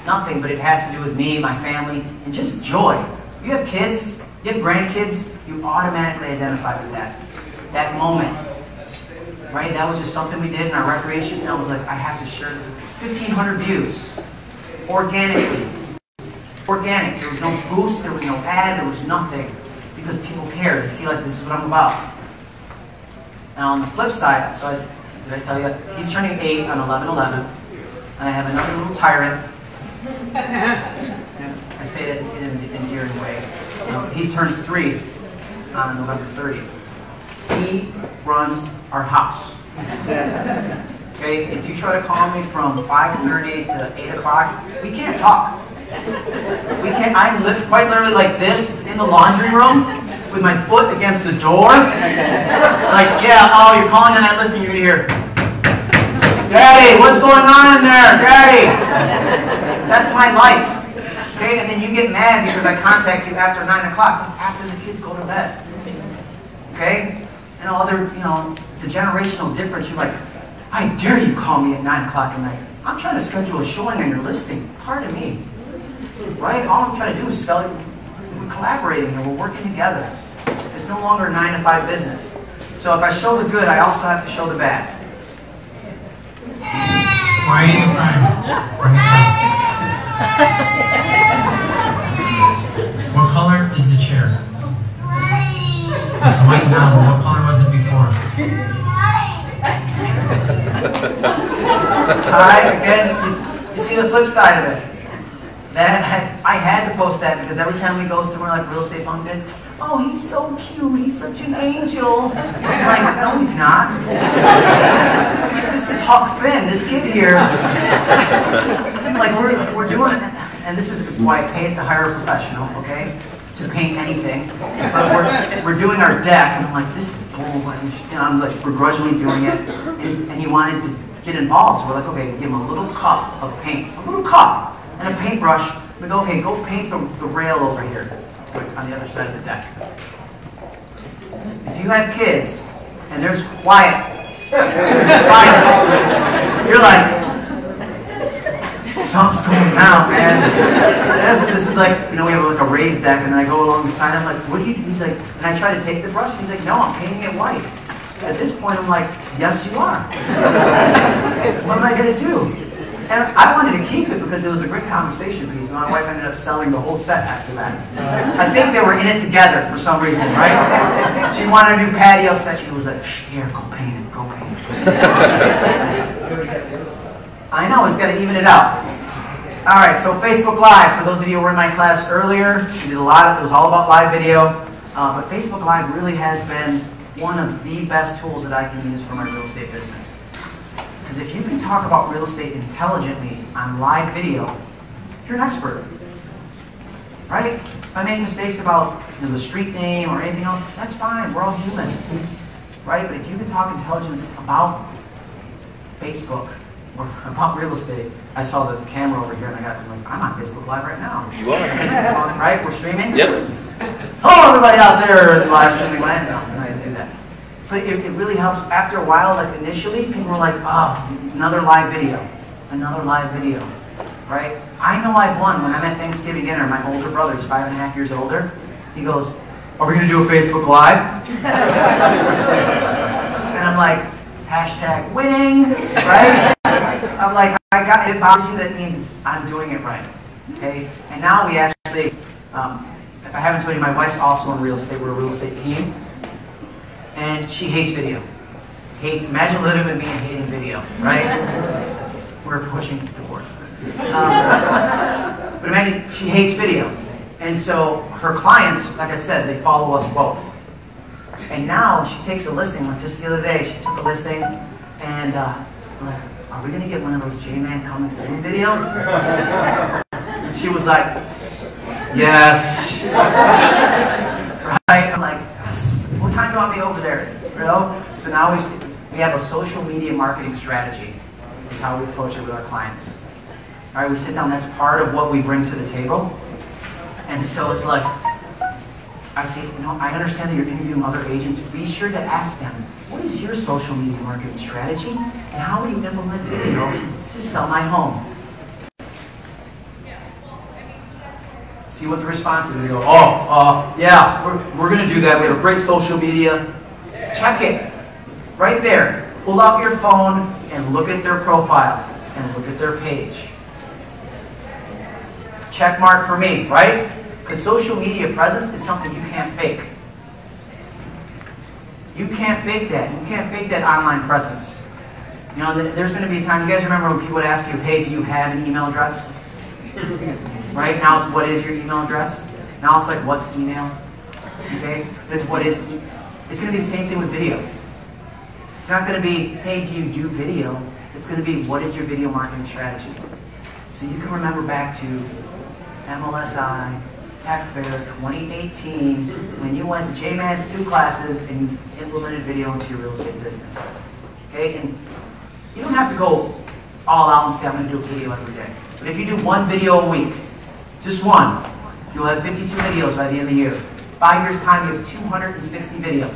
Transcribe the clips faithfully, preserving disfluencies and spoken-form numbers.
nothing, but it has to do with me, my family, and just joy. You have kids, you have grandkids, you automatically identify with that. That moment, right? That was just something we did in our recreation, and I was like, I have to share fifteen hundred views, organically. Organic. There was no boost, there was no ad, there was nothing, because people care. They see, like, this is what I'm about. Now on the flip side, so I, did I tell you, he's turning eight on eleven eleven, and I have another little tyrant. I say that in an endearing way. Um, he turns three on November thirtieth. He runs our house. Okay, if you try to call me from five thirty to eight o'clock, we can't talk. We can't. I'm li quite literally like this in the laundry room with my foot against the door. Like, yeah, oh, you're calling on that listen, you're gonna hear, Daddy, what's going on in there? Daddy! That's my life. Okay, and then you get mad because I contact you after nine o'clock. That's after the kids go to bed. Okay? And all other, you know, it's a generational difference. You're like, I dare you call me at nine o'clock at night. I'm trying to schedule a showing on your listing. Pardon me. Right? All I'm trying to do is sell it. We're collaborating and we're working together. It's no longer a nine to five business. So if I show the good, I also have to show the bad. Why are you crying? What color is the chair? It's white now, but what color was it before? Alright, again, you, you see the flip side of it. That had, I had to post that because every time we go somewhere like Real Estate Fun Good, oh, he's so cute, he's such an angel. I'm like, no, he's not. This is Huck Finn, this kid here. Like, we're, we're doing, and this is why it pays to hire a professional, okay, to paint anything. But we're, we're doing our deck, and I'm like, this is bull. And I'm like begrudgingly doing it, and he wanted to get involved. So we're like, okay, give him a little cup of paint, a little cup. And a paintbrush, we go, okay, go paint the, the rail over here, on the other side of the deck. If you have kids, and there's quiet, there's silence, you're like, something's going down, man. This is like, you know, we have like a raised deck, and I go along the side, I'm like, what do you, he's like, and I try to take the brush, he's like, no, I'm painting it white. At this point, I'm like, yes, you are. What am I going to do? And I wanted to keep it because it was a great conversation piece. My wife ended up selling the whole set after that. I think they were in it together for some reason, right? She wanted a new patio set. She was like, here, go paint it, go paint it. I know, it's got to even it out. All right, so Facebook Live. For those of you who were in my class earlier, we did a lot of, it was all about live video. Uh, but Facebook Live really has been one of the best tools that I can use for my real estate business. Because if you can talk about real estate intelligently on live video, you're an expert, right? If I make mistakes about, you know, the street name or anything else, that's fine. We're all human, right? But if you can talk intelligently about Facebook or about real estate, I saw the camera over here and I got like, I'm on Facebook Live right now. You are, right? We're streaming. Yep. Hello, everybody out there in the live streaming land. No, I didn't do that. But it, it really helps. After a while, like initially, people were like, oh, another live video, another live video, right? I know I've won. When I'm at Thanksgiving dinner, my older brother, he's five and a half years older, he goes, are we going to do a Facebook Live? And I'm like, hashtag winning, right? I'm like, I got it bothers you, that means it's, I'm doing it right, okay? And now we actually, um, if I haven't told you, my wife's also in real estate. We're a real estate team. And she hates video. Hates, imagine living with me and hating video, right? We're pushing divorce. Um, but imagine, she hates video. And so her clients, like I said, they follow us both. And now she takes a listing, like just the other day, she took a listing, and uh, like, are we gonna get one of those J-Man coming soon videos? And she was like, yes. Right? I'm like, what time do you want me over there? You know? So now we, we have a social media marketing strategy. Is how we approach it with our clients. All right, we sit down, that's part of what we bring to the table. And so it's like, I say, you know, I understand that you're interviewing other agents. Be sure to ask them, what is your social media marketing strategy? And how will you implement video to sell my home? See what the response is. They go, oh, uh, yeah, we're, we're going to do that. We have a great social media. Check it. Right there. Pull out your phone and look at their profile and look at their page. Check mark for me, right? Because social media presence is something you can't fake. You can't fake that. You can't fake that online presence. You know, there's going to be a time, you guys remember when people would ask you, hey, do you have an email address? Right? Now it's what is your email address? Now it's like, what's email? Okay? That's what is. It's going to be the same thing with video. It's not going to be, hey, do you do video? It's going to be, what is your video marketing strategy? So you can remember back to M L S I, Tech Fair twenty eighteen, when you went to J Man's two classes and you implemented video into your real estate business. Okay? And you don't have to go all out and say, I'm going to do a video every day. But if you do one video a week, just one, you'll have fifty-two videos by the end of the year. Five years' time, you have two hundred sixty videos.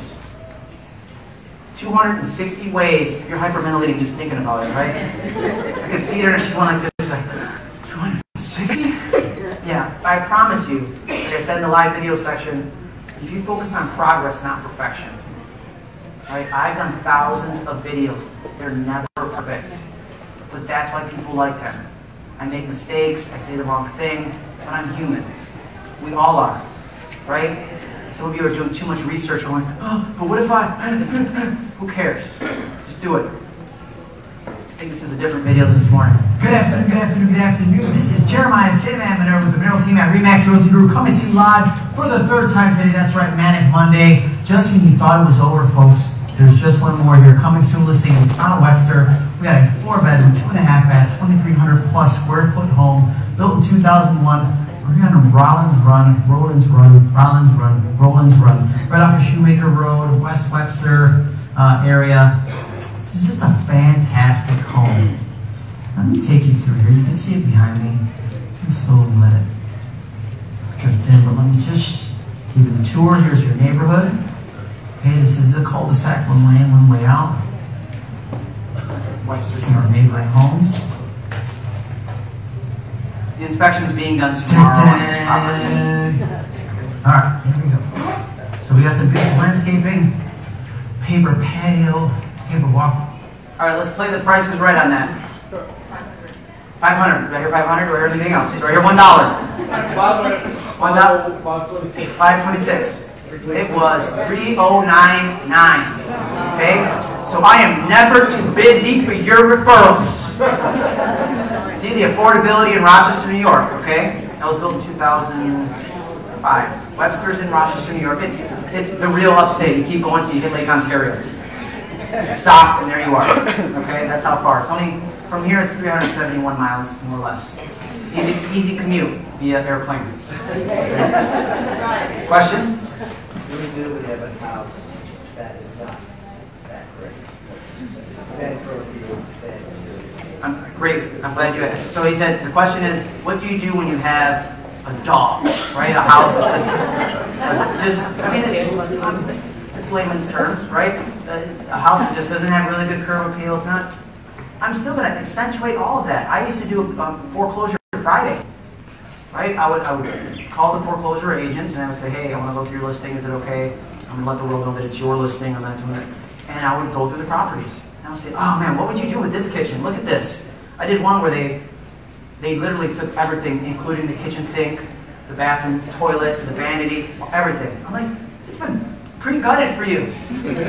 two hundred sixty ways. You're hyperventilating just thinking about it, right? I can see her and she went like this, like, two hundred sixty? Yeah, I promise you, like I said in the live video section, if you focus on progress, not perfection. Right? I've done thousands of videos. They're never perfect. But that's why people like them. I make mistakes, I say the wrong thing, but I'm human. We all are. Right? Some of you are doing too much research going, oh, but what if I... Who cares? Just do it. I think this is a different video than this morning. Good afternoon, good afternoon, good afternoon. This is Jeremiah's JMan with the Mineral Team at Remax Realty Group coming to you live for the third time today. That's right, Manic Monday. Just when you thought it was over, folks, there's just one more here. Coming soon, listing in Town of Webster. We got a four-bedroom, two and a half bath, twenty-three hundred plus square foot home built in two thousand one. We're here on Rollins Run, Rollins Run, Rollins Run, Rollins Run, right off of Shoemaker Road, West Webster uh, area. This is just a fantastic home. Let me take you through here. You can see it behind me. And slowly let it drift in, but let me just give you the tour. Here's your neighborhood. Okay, this is the cul-de-sac, one lane, one way out. See our neighboring homes. The inspection is being done tomorrow on this property. Alright, here we go. So we got some beautiful landscaping, paver patio, paver walk. Alright, let's play the prices right on that. five hundred. Do I hear five hundred? Do I hear anything else? Do I hear one dollar? one dollar. five twenty-six. It was three oh nine nine. Okay? So I am never too busy for your referrals. See the affordability in Rochester, New York, okay? That was built in two thousand five. Webster's in Rochester, New York. It's it's the real upstate. You keep going till you hit Lake Ontario. Stop, and there you are. Okay, that's how far. It's only, from here it's three hundred seventy-one miles, more or less. Easy, easy commute via airplane. Question? What do we do when you have a house that is not that great? Bad for you, bad for you. I'm great. I'm glad you asked. So he said, the question is, what do you do when you have a dog, right? A house that's just, just I mean, it's, um, it's layman's terms, right? A, a house that just doesn't have really good curb appeal. It's not. I'm still going to accentuate all of that. I used to do um, foreclosure Friday, right? I would, I would call the foreclosure agents and I would say, hey, I want to go through your listing. Is it okay? I'm going to let the world know that it's your listing. I'm not doing it. And I would go through the properties. And I would say, oh man, what would you do with this kitchen? Look at this. I did one where they, they literally took everything, including the kitchen sink, the bathroom, toilet, the vanity, everything. I'm like, it's been pretty gutted for you. There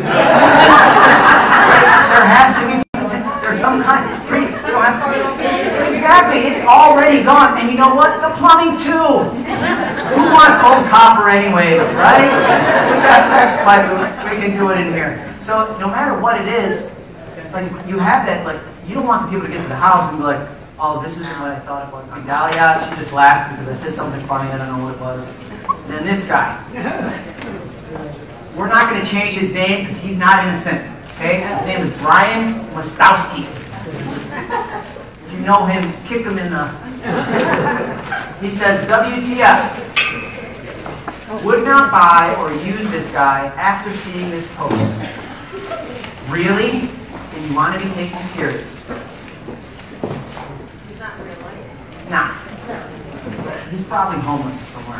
has to be, there's some kind of free, you don't have to, exactly, it's already gone. And you know what? The plumbing too. Who wants old copper anyways, right? We got X pipe, we can do it in here. So no matter what it is, like you have that, like, you don't want the people to get to the house and be like, oh, this isn't what I thought it was. And Dahlia, she just laughed because I said something funny, I don't know what it was. And then this guy. We're not going to change his name because he's not innocent. Okay? His name is Brian Mostowski. If you know him, kick him in the... He says, W T F. Would not buy or use this guy after seeing this post. Really? And you want to be taken serious? He's not in real life. Nah. He's probably homeless somewhere.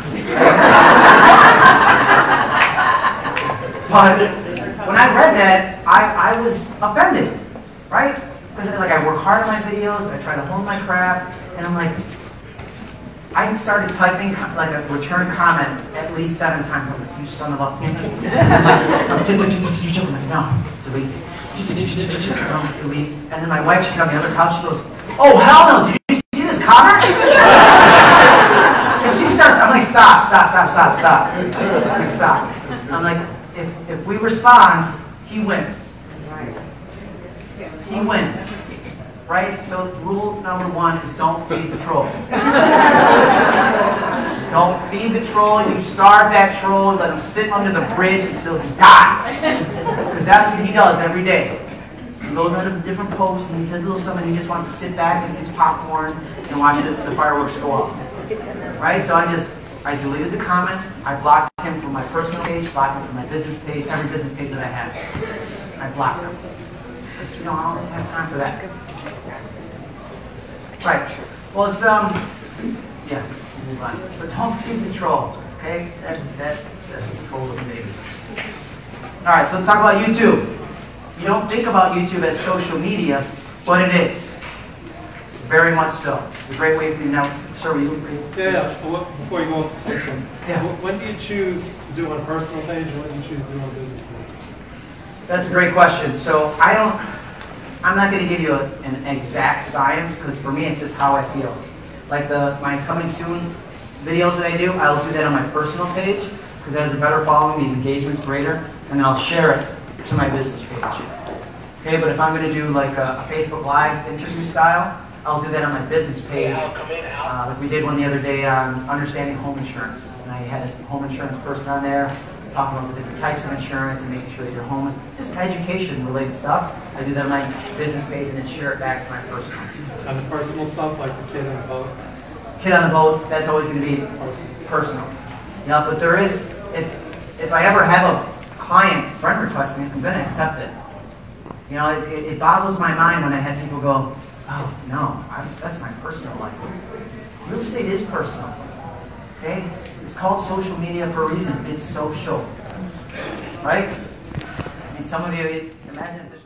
But when I read that, I, I was offended, right? Because like I work hard on my videos, I try to hone my craft, and I'm like, I started typing like a return comment at least seven times. I was like, you son of a... I'm like, no, delete. No, delete. And then my wife, she's on the other couch, she goes, oh, hell no, did you see this comment? And she starts, I'm like, stop, stop, stop, stop, stop. I'm like, stop. I'm like, if, if we respond, he wins. He wins. Right? So rule number one is don't feed the troll. Don't feed the troll. You starve that troll, let him sit under the bridge until he dies. Because that's what he does every day. He goes under different posts and he says a little something and he just wants to sit back and eat his popcorn and watch the, the fireworks go off. Right? So I just, I deleted the comment. I blocked him from my personal page, blocked him from my business page, every business page that I had. I blocked him. Because, you know, I don't have time for that. Right. Well, it's, um, yeah, we'll move on. But don't feed the troll, okay? That, that, that's a troll little baby. All right, so let's talk about YouTube. You don't think about YouTube as social media, but it is. Very much so. It's a great way for you now. Sir, will you please? Yeah, yeah. Well, before you go off the first one, yeah. When do you choose to do it on a personal page and when do you choose to do it on a business page? That's a great question. So I don't... I'm not going to give you a, an exact science because for me it's just how I feel. Like the my coming soon videos that I do, I'll do that on my personal page because it has a better following, the engagement's greater, and then I'll share it to my business page. Okay, but if I'm going to do like a, a Facebook Live interview style, I'll do that on my business page. Uh, like we did one the other day on understanding home insurance, and I had a home insurance person on there talking about the different types of insurance and making sure that your home is just education-related stuff. I do that on my business page and then share it back to my personal. And the personal stuff, like the kid on the boat? Kid on the boat, that's always going to be personal. Yeah, but there is, if if I ever have a client friend request me, I'm going to accept it. You know, it, it, it boggles my mind when I had people go, oh, no, I, that's my personal life. Real estate is personal, okay? It's called social media for a reason. It's social, right? I mean, some of you, imagine if